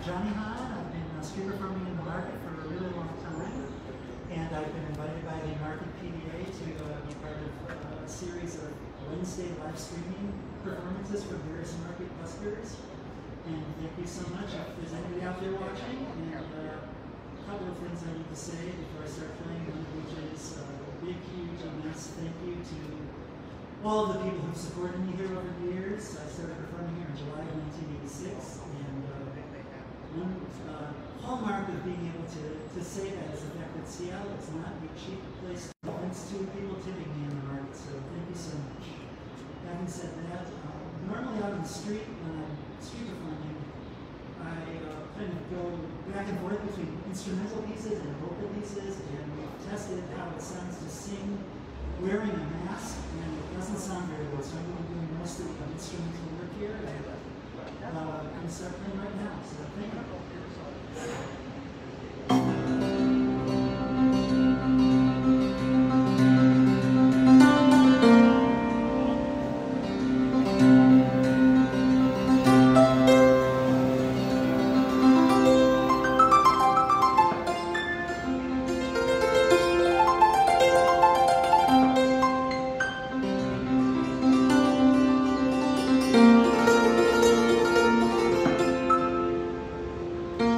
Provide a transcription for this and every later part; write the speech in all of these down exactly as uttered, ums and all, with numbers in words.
Jonny Hahn. I've been uh, street performing in the market for a really long time, and I've been invited by the Market P D A to uh, be part of uh, a series of Wednesday live streaming performances from various market clusters. And thank you so much. If there's anybody out there watching, and uh, a couple of things I need to say before I start playing, one of which is uh, a big, huge, immense thank you to all of the people who've supported me here over the years. I started performing here in July of nineteen eighty-six, and uh, one uh, hallmark of being able to, to say that is the fact that Seattle is not a cheap place thanks to people tipping me in the market, so thank you so much. Having said that, uh, normally out in the street, when I'm street performing, I uh, kind of go back and forth between instrumental pieces and vocal pieces, and we've tested how it sounds to sing wearing a mask, and it doesn't sound very good, so I'm going to be doing most of the instrumental work here, and uh, I'm going to start playing right now, so thank you. Thank you.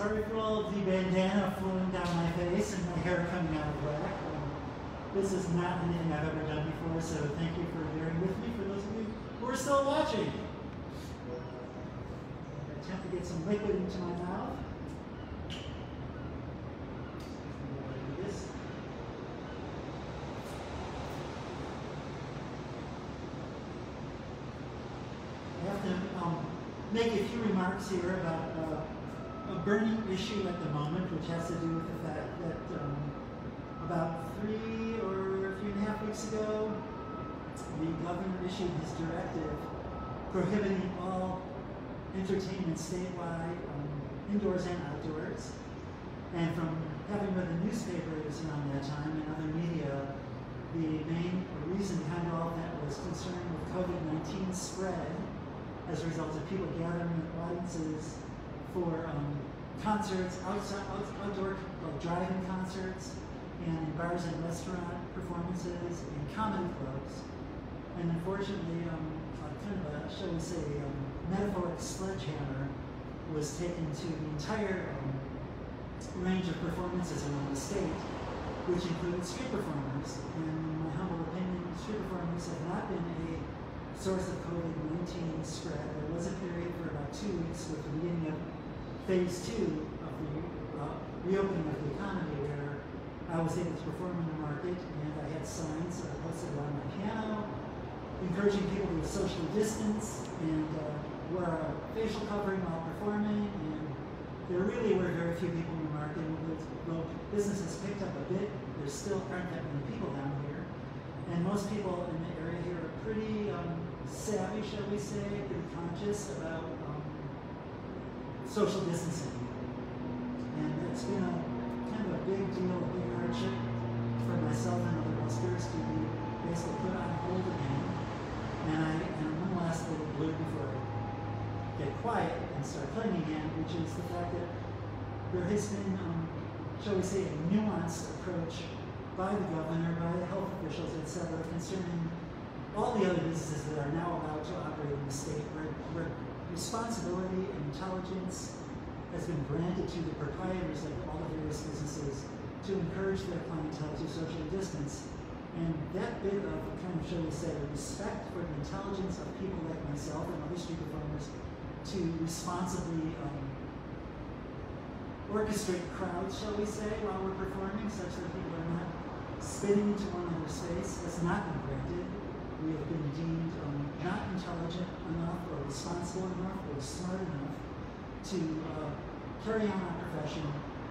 sorry for all of the bandana flowing down my face and my hair coming out of whack. Um, this is not anything I've ever done before, so thank you for bearing with me for those of you who are still watching. I attempt to get some liquid into my mouth. This. I have to um, make a few remarks here about uh, a burning issue at the moment, which has to do with the fact that um, about three or three and a half weeks ago, the governor issued his directive prohibiting all entertainment statewide, um, indoors and outdoors. And from having read the newspapers around that time and other media, the main reason behind all of that was concern with COVID nineteen spread as a result of people gathering in audiences for um, concerts, outside, out, outdoor like drive-in concerts, and in bars and restaurant performances, and comedy clubs. And unfortunately, um, uh, kind of a, shall we say, um, metaphoric sledgehammer was taken to the entire um, range of performances around the state, which included street performers. And in my humble opinion, street performers have not been a source of COVID nineteen spread. There was a period for about two weeks with the beginning of phase two of the uh, reopening of the economy where I was able to perform in the market, and I had signs uh, posted around my piano encouraging people to socially distance and uh, wear a facial covering while performing. And there really were very few people in the market. Though business has picked up a bit, there still aren't that many people down here. And most people in the area here are pretty um, savvy, shall we say, pretty conscious about um, social distancing. And it's been a kind of a big deal, a big hardship for myself and other buskers to be basically put on hold again. And I and one last little blurb before I get quiet and start playing again, which is the fact that there has been, um, shall we say, a nuanced approach by the governor, by the health officials, et cetera, concerning all the other businesses that are now allowed to operate in the state, where, where responsibility and intelligence has been granted to the proprietors of all the various businesses to encourage their clientele to socially distance. And that bit of, kind of, shall we say, respect for the intelligence of people like myself and other street performers to responsibly um, orchestrate crowds, shall we say, while we're performing, such that people are not spitting into one another's space, has not been granted. We have been deemed um, not intelligent enough or responsible enough or smart enough to uh, carry on our profession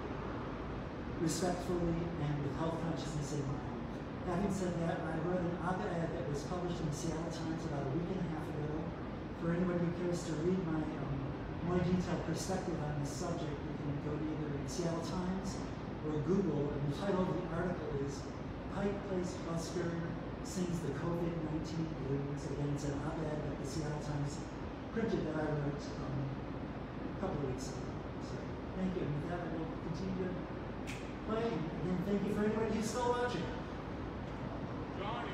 respectfully and with health consciousness in mind. Having said that, I wrote an op-ed that was published in the Seattle Times about a week and a half ago. For anybody who cares to read my um, more detailed perspective on this subject, you can go to either the Seattle Times or Google, and the title of the article is Pike Place Busker Sings the COVID nineteen Blues. Again, it's an op-ed that the Seattle Times printed that I wrote um, a couple of weeks ago. So thank you, and with that I will continue to play. And again, thank you for anybody who's still watching. Jonny.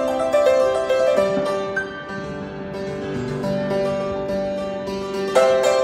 Thank you.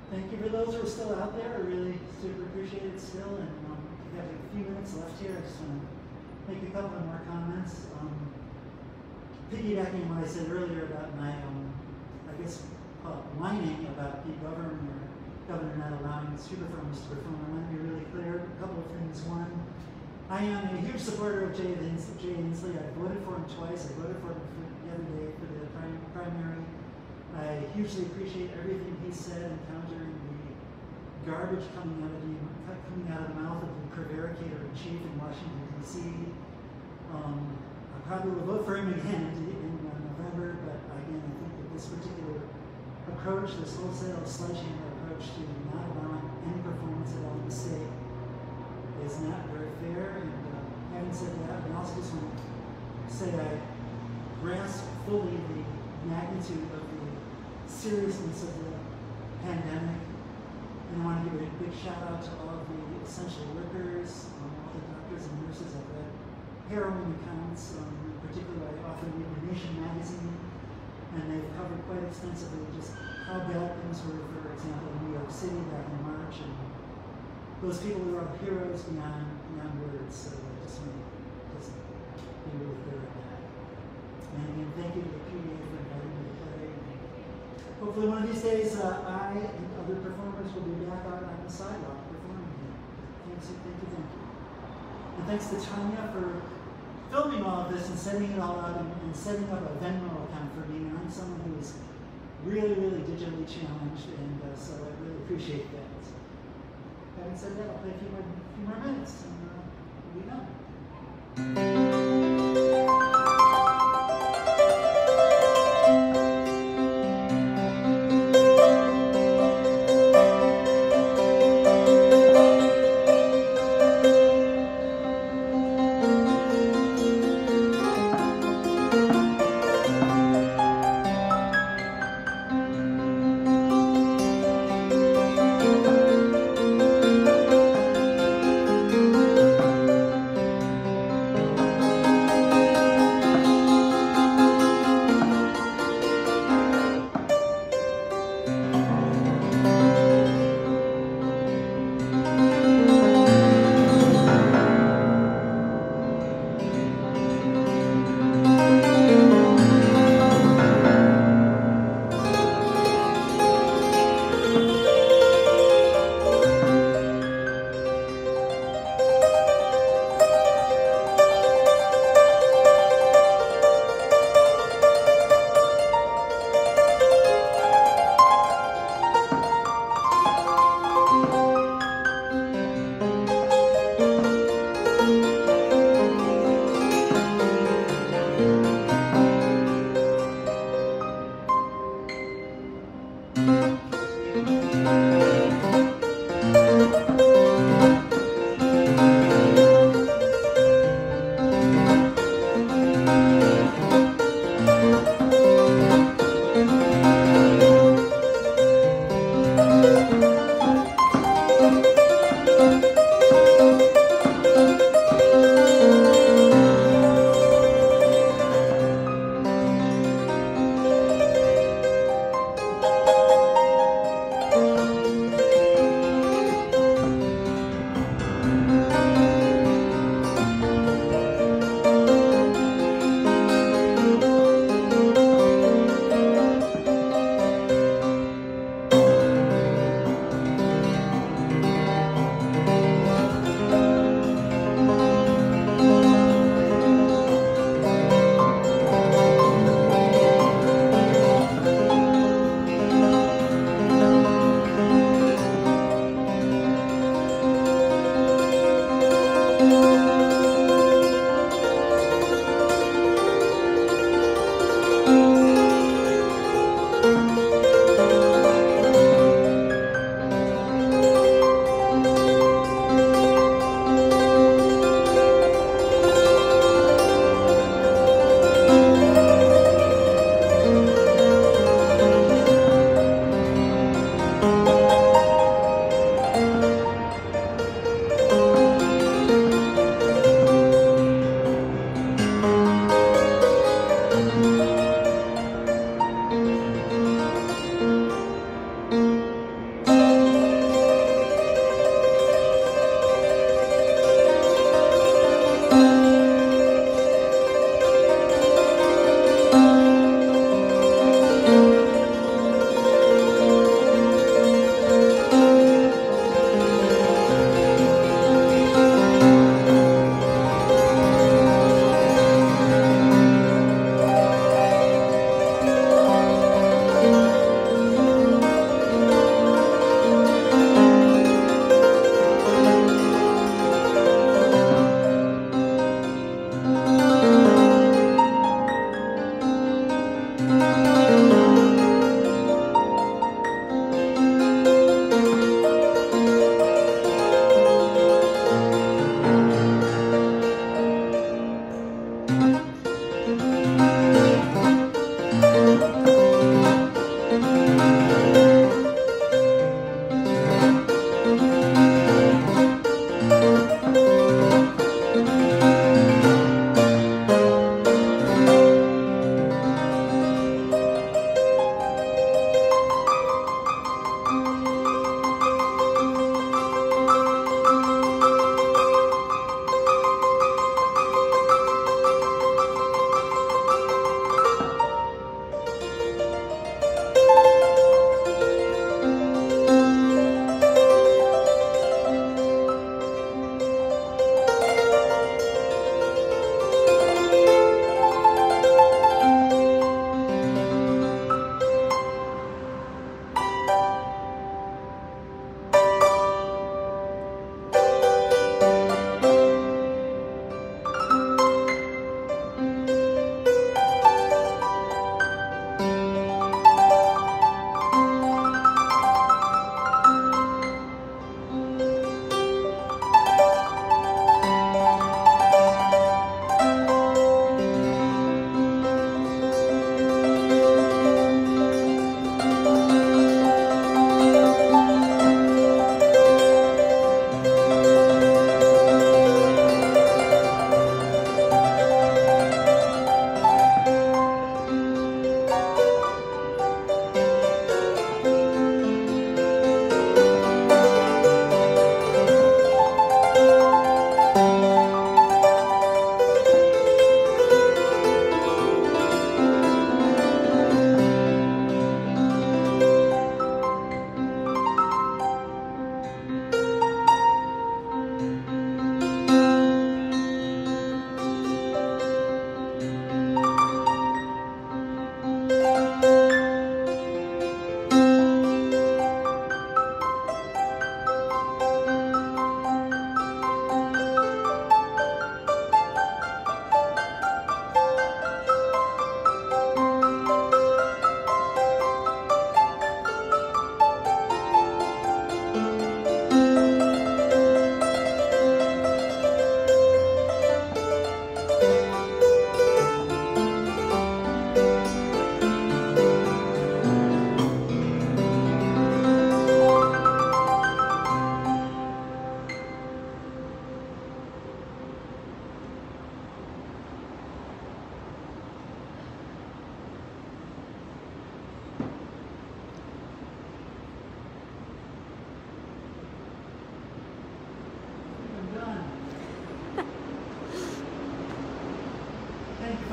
thank you for those who are still out there. I really super appreciate it still. And um, we have a few minutes left here. I just want to make a couple of more comments. Um, piggybacking on what I said earlier about my, um, I guess, uh, whining about the governor, governor not allowing super firms to perform. I want to be really clear. A couple of things. One, I am a huge supporter of Jay Inslee. Inslee. I voted for him twice. I voted for him for the other day for the prim primary. I hugely appreciate everything he said in countering the garbage coming out of the coming out of the mouth of the prevaricator in chief in Washington D C Um, I probably will vote for him again in, in uh, November, but again, I think that this particular approach, this wholesale sledgehammer approach to not allowing any performance at all in the state, is not very fair. And uh, having said that, I also just want to say I grasp fully the magnitude of the seriousness of the pandemic, and I want to give a big shout out to all of the essential workers, um, all the doctors and nurses. I've read harrowing accounts, um, particularly I often read The Nation magazine, and they've covered quite extensively just how bad things were, for example, in New York City back in March, and those people who are heroes beyond, beyond words. So I just want to just be really clear on that. And again, thank you to the P D A for inviting me to play. Hopefully one of these days, uh, I and other performers will be back out on the sidewalk performing here. Thanks, thank you, thank you. And thanks to Tanya for filming all of this and setting it all up and, and setting up a Venmo account for me. And I'm someone who is really, really digitally challenged, and uh, so I really appreciate that. So, having said that, I'll play a few more, few more minutes and uh, we'll be done.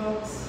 folks.